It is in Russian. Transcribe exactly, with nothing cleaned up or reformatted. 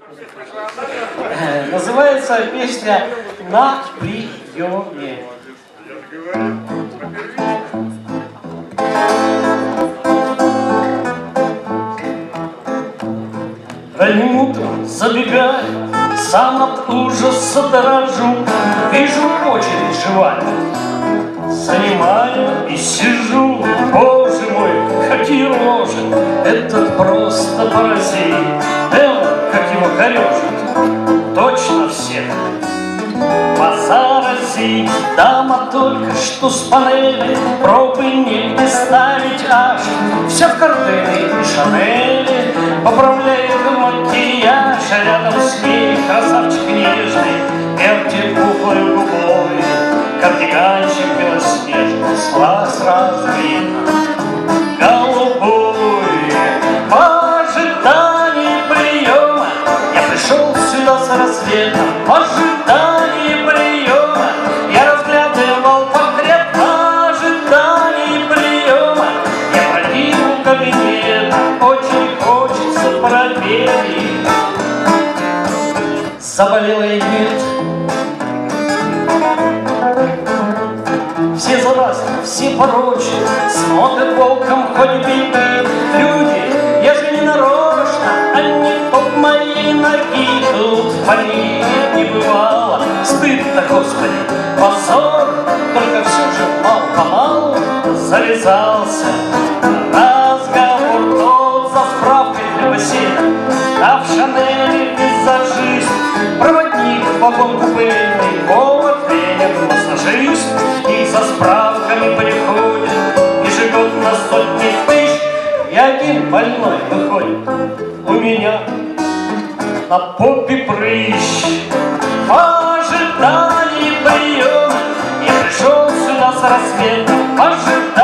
Называется песня «На приеме». Ранним утром забегаю, сам от ужаса дорожу, вижу очередь живая, занимаю и сижу. Боже мой, какие рожи, этот просто паразит. Эм, как его корежит, точно всех позаразить. Дама только что с панели, пробы негде ставить аж. Вся в кардене и шанели, поправляет макияж. Рядом с ней красавчик нежный, вертит пухлой губой. Кардиганчик белоснежный, с глаз сразу видно голубой. В ожидании приема я пришел сюда с рассветом. В ожидании приема я разглядывал портрет. В ожидании приема я бродил кабинет. Очень хочется проверить, заболела и нет. Все заразны, все порочны, смотрят волком хоть беги. Люди, я же не нарочно, они под моей ноги. Тут фамилии не бывало, стыдно, Господи, позор. Только все же мал-помалу завязался разговор. Тот за справкой для бассейна, а в Шанеле визажист, проводник в вагон купейный, повар, тренер, массажист. И за справками приходит ежегодно сотни тысяч, и один больной выходит у меня на попе прыщ. В ожидании приема я пришел сюда с рассветом. В ожидании